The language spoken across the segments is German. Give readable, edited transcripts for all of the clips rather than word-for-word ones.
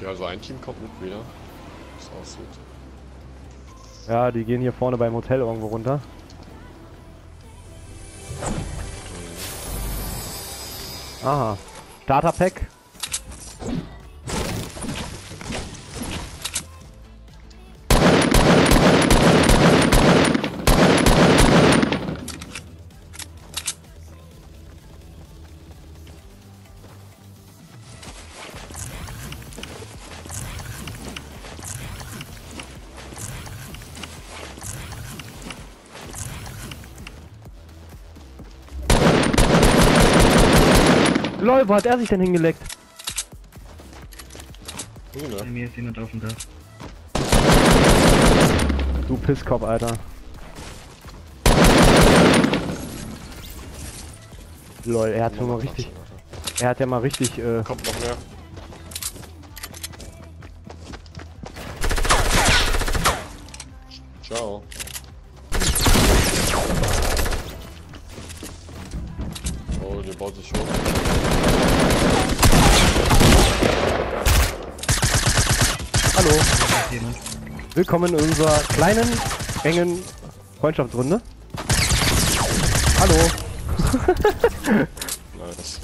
also ein Team kommt mit wieder. Wie es aussieht. Ja, die gehen hier vorne beim Hotel irgendwo runter. Aha. Starter-Pack. Lol, wo hat er sich denn hingelegt? Bei mir ist jemand auf dem Dach. Du Pisskopf, Alter. Lol, er hat schon mal richtig... Er hat ja mal richtig, Kommt noch mehr. Ciao. Oh, der baut sich hoch. Hallo. Da ist jemand. Willkommen in unserer kleinen, engen Freundschaftsrunde. Hallo. Nice.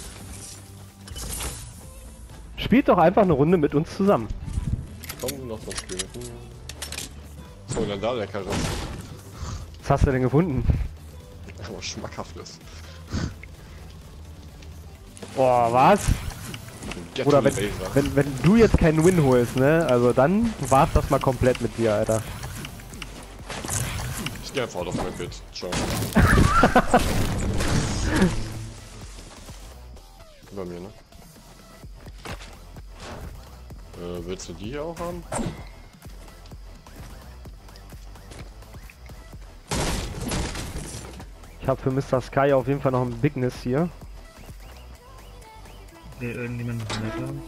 Spielt doch einfach eine Runde mit uns zusammen. Komm, noch was spielen. So, dann da der Karre. Was hast du denn gefunden? Oh, schmackhaftes. Boah, was? Get Oder to the laser. wenn du jetzt keinen Win holst, ne? Also dann war's das mal komplett mit dir, Alter. Ich geh einfach auf mein Bett. Ciao. Über mir, ne? Willst du die hier auch haben? Ich habe für Mr. Sky auf jeden Fall noch ein Bigness hier. Will irgendjemand noch mehr haben?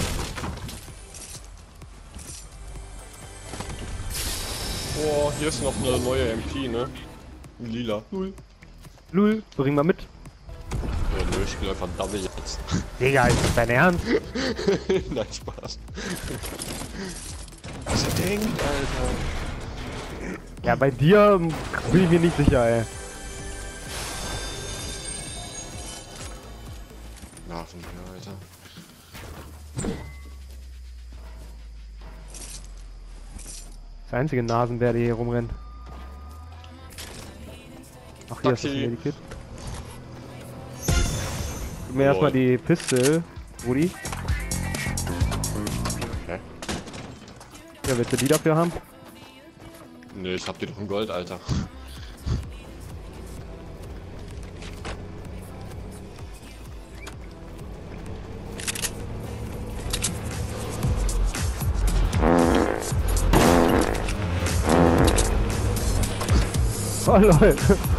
Oh, hier ist noch eine neue MP, ne? Lila. Null. Lul, bring mal mit. Nö, ich spiel einfach Double jetzt. Digga, ist das dein Ernst? Nein, Spaß. Was er denkt, Alter. Ja, bei dir bin ich mir nicht sicher, ey. Nerven hier, Alter. Das einzige Nasenbär, der hier rumrennt. Ach, hier ist das Taxi. Medikit. Gib mir erstmal die Pistole, Rudi. Hä? Ja, willst du die dafür haben? Nö, ich hab die doch in Gold, Alter. Oh lol.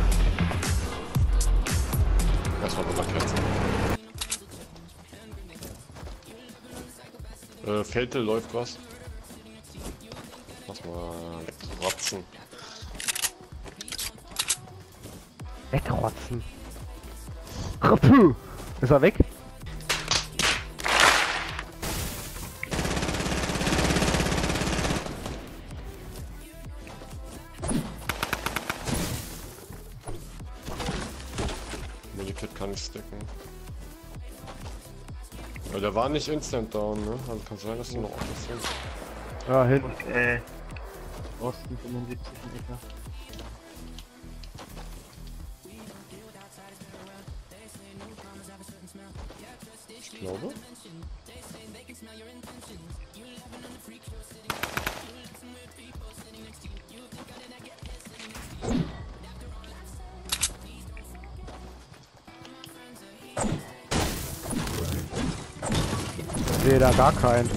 Erstmal runterklettern. Felte läuft was. Lass mal wegrotzen. Wegrotzen. Puh. Ist er weg? Medikit kann ich stacken. Ja, der war nicht instant down, ne? Also kann sein, dass die noch offen sind. Ja, hin. Und, Osten 75 in etwa. Ich glaube. Ich sehe da gar keinen.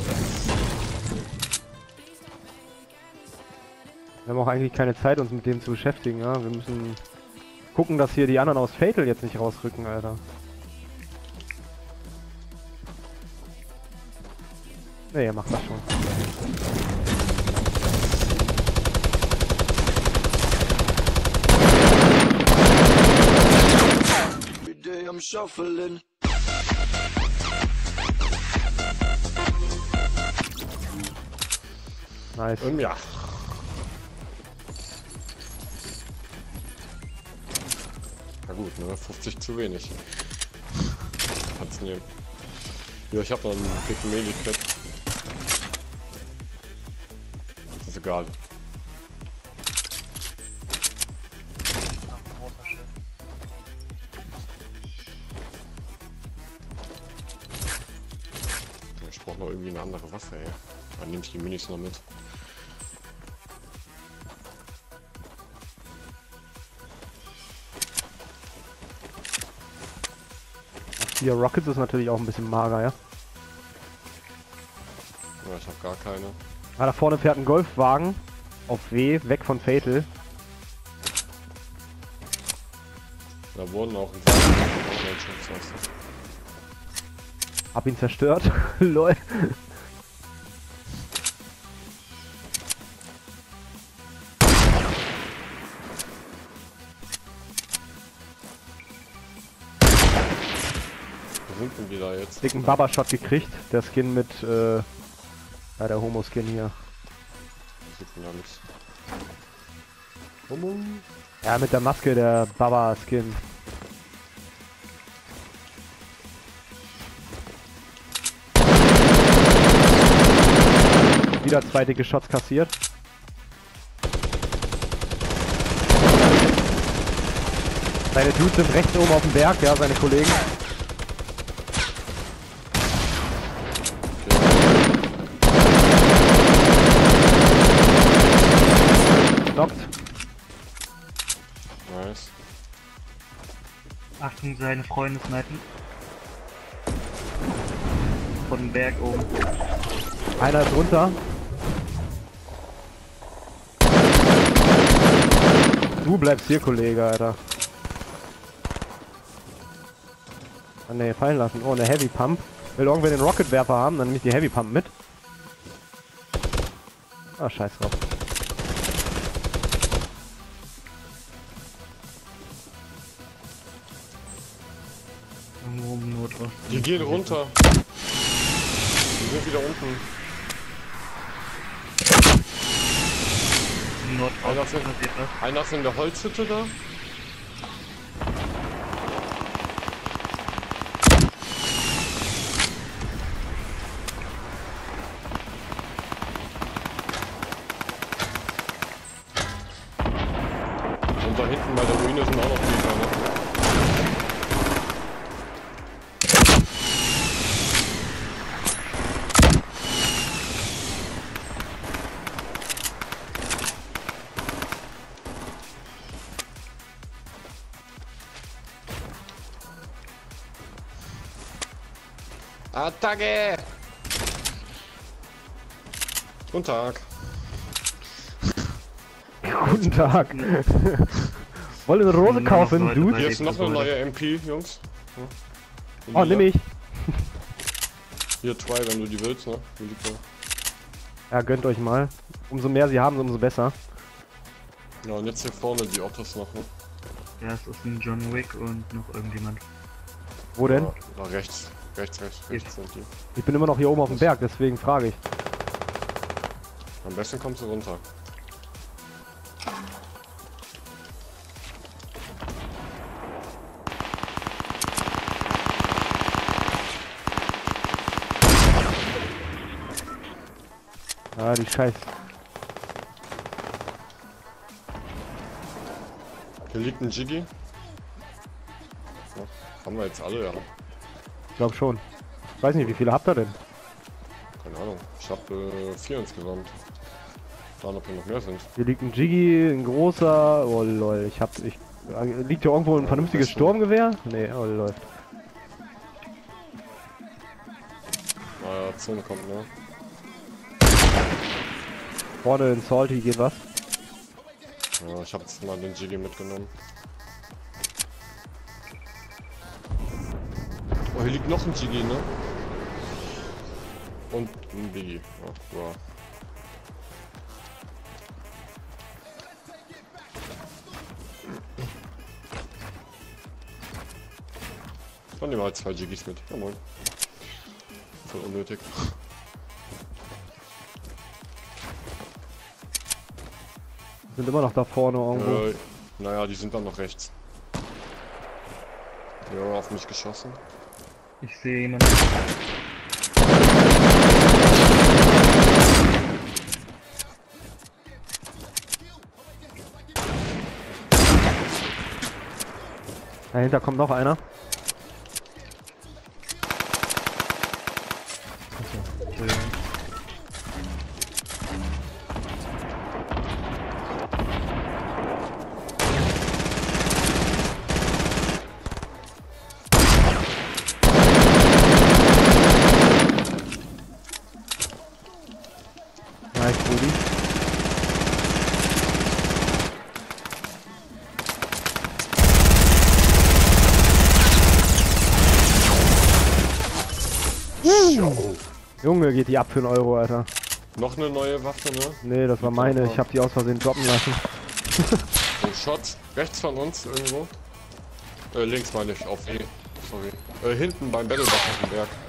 Wir haben auch eigentlich keine Zeit, uns mit dem zu beschäftigen, ja. Wir müssen gucken, dass hier die anderen aus Fatal jetzt nicht rausrücken, Alter. Ne, ihr macht das schon. Every day I'm shuffling. Nice. Ja. Na gut, ne? 50 zu wenig. Kannst nehmen. Ja, ich hab noch einen dicken Medikit. Das ist egal. Ich brauche noch irgendwie eine andere Waffe, ey. Dann nehme ich die Minis noch mit. Hier Rockets ist natürlich auch ein bisschen mager, ja. Ja, ich habe gar keine. Ah, da vorne fährt ein Golfwagen auf W, weg von Fatal. Da wurden auch ein paar Menschen. Hab ihn zerstört. Lol. Wo sind denn die da jetzt? Dicken Baba-Shot gekriegt. Der Skin mit, ja, der Homo-Skin hier. Sieht man da nicht. Homo? Ja, mit der Maske, der Baba-Skin. Wieder 2 dicke Shots kassiert. Seine Dudes sind rechts oben auf dem Berg, ja, seine Kollegen. Knockt. Nice. Achtung, seine Freunde snipen. Von dem Berg oben. Einer ist runter. Du bleibst hier, Kollege, Alter. Ah ne, fallen lassen. Oh, eine Heavy Pump. Will irgendwer den Rocketwerfer haben, dann nehme ich die Heavy Pump mit. Ah, scheiß drauf. Irgendwo im Nordosten. Die gehen runter. Die sind wieder unten. Im Nordosten passiert was. Einer ist in der Holzhütte da. Und da hinten bei der Ruine sind auch noch Gegner, ne? Attacke! Guten Tag. Guten Tag. Wollen eine Rose kaufen, Leute Dude? bei- Hier ist noch eine neue MP, Jungs. Oh, nimm ich. Hier, Try, wenn du die willst, ne? Hier liegt da. Ja, gönnt euch mal. Umso mehr sie haben, umso besser. Ja, und jetzt hier vorne die Autos noch, ne? Ja, es ist ein John Wick und noch irgendjemand. Wo denn? Ja, da rechts. Rechts sind die. Ich bin immer noch hier oben auf dem Berg, deswegen frage ich. Am besten kommst du runter. Ah, die Scheiß. Hier liegt ein Jiggy. Ja, haben wir jetzt alle, ja. Ich glaube schon. Ich weiß nicht, wie viele habt ihr denn? Keine Ahnung. Ich hab 4 insgesamt. Schauen, ob hier noch mehr sind. Hier liegt ein Jiggy, ein großer. Oh lol, liegt hier irgendwo ein vernünftiges Sturmgewehr? Nee, oh läuft. Naja, Zone kommt, ne? Vorne in Salty geht was. Ja, ich hab jetzt mal den Jiggy mitgenommen. Oh, hier liegt noch ein Jiggy, ne? Und ein Biggie. Ja, wow. Dann nehmen wir halt 2 Jiggys mit. Ja moin. Voll unnötig. Sind immer noch da vorne irgendwo. Naja, die sind dann noch rechts. Die haben auf mich geschossen. Ich sehe jemanden. Dahinter kommt noch einer. Entschuldigung. Nice, Rudi. Junge, geht die ab für einen Euro, Alter. Noch eine neue Waffe, ne? Nee, das war meine. Ich hab die aus Versehen droppen lassen. Oh, Shot. Rechts von uns irgendwo. Links meine ich, auf E. Sorry. Hinten beim Battlebach auf dem Berg.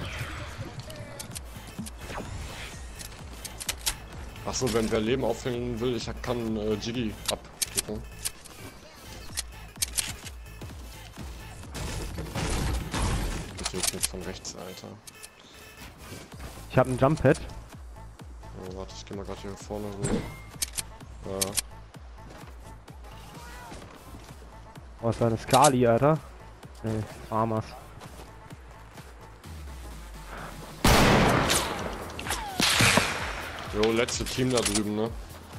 Achso, wenn wer Leben auffüllen will, ich kann Jiggy abklicken. Das ist jetzt von rechts, Alter. Ich hab ein Jump Pad. Oh, warte, ich geh mal gerade hier vorne rüber. Ja. Oh, ist da eine Skali, Alter? Nee, Armas. Jo, letzte Team da drüben, ne?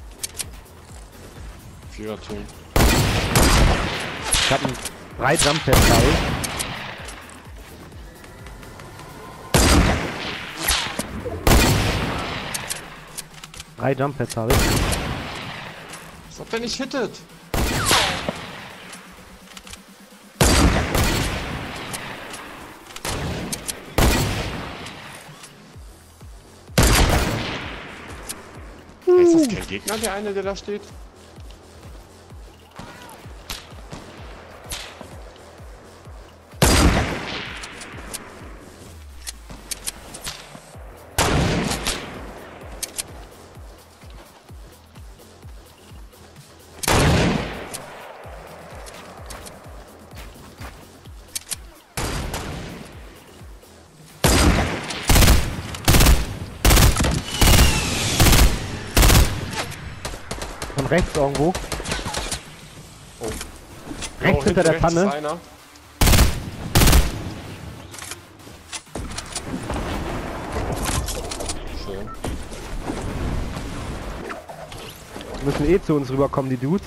Vierer-Team. Ich hab ein 3 Jump Pads, glaube ich. Drei Jump Pads habe ich. Was ob der nicht hittet? Ist das kein Gegner, der eine, der da steht? Von rechts irgendwo. Oh. Rechts Jo, hinter der rechts ist Pfanne. einer. Schön. Die müssen eh zu uns rüberkommen, die Dudes.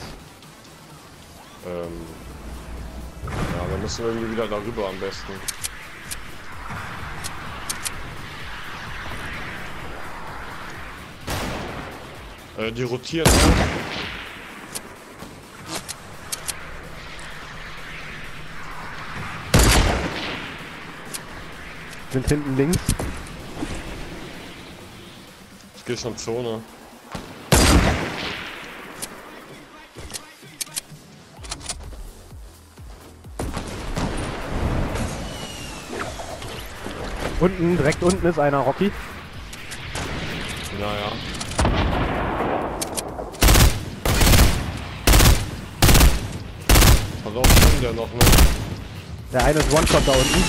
Ja, wir müssen irgendwie wieder darüber am besten. Die rotieren auch. Sind hinten links. Ich gehe schon Zone. Unten, direkt unten ist einer, Rocky. Naja. Pass auf, kommt der noch, ne? Der eine ist One-Shot da unten.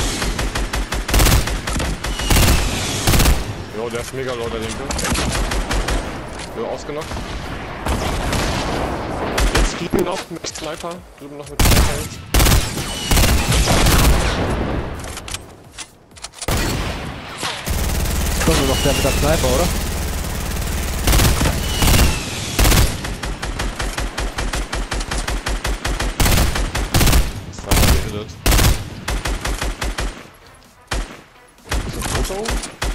Jo, der ist mega low, der linke. Jo, ausgenockt. Jetzt fliegen noch mit Sniper. Drüben noch mit Sniper jetzt. Ist doch nur noch der mit der Sniper, oder? Sniper gehittet. Ist das Foto?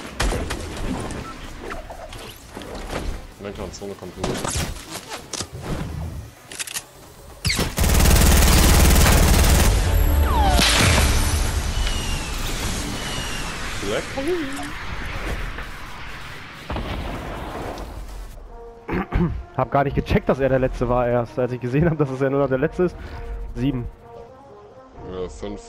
Lenker und Zone kommt durch. Black Hab gar nicht gecheckt, dass er der Letzte war erst. Als ich gesehen habe, dass es ja nur noch der Letzte ist. 7. 5.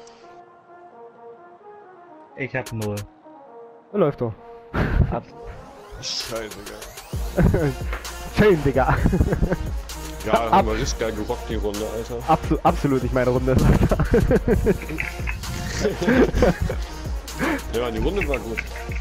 Ich hab 0. Läuft doch. Ab. Scheiße, geil. Schön, Digga. Ja, haben wir richtig geil gerockt die Runde, Alter. Absolut nicht meine Runde. Ja, die Runde war gut.